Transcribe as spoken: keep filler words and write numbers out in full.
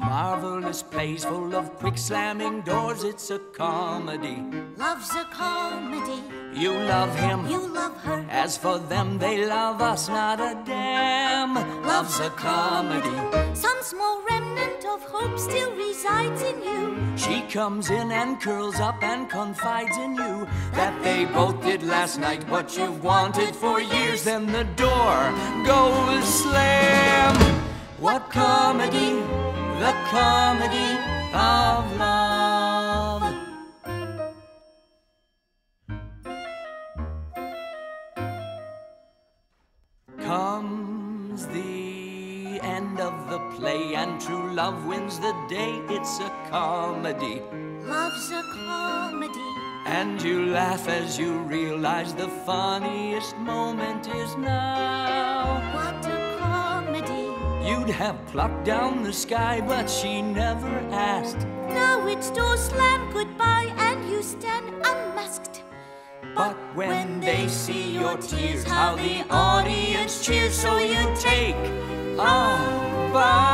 Marvelous plays full of quick slamming doors. It's a comedy. Love's a comedy. You love him, You love her. as for them, they love us not a damn. Love's a comedy. Some small remnant of hope still resides in you. She comes in and curls up and confides in you that they both did last night what you've wanted for years. Then the door goes slam. What comedy? The comedy of love. Comes the end of the play, and true love wins the day. It's a comedy. Love's a comedy. And you laugh as you realize the funniest moment is now. What a comedy. You'd have plucked down the sky, but she never asked. Now it's door slam goodbye, and you stand unmasked. But when they see your tears, how the audience cheers. So you take a bow.